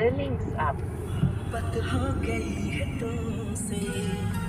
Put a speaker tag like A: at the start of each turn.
A: The link's up.
B: पत हो गई है तुमसे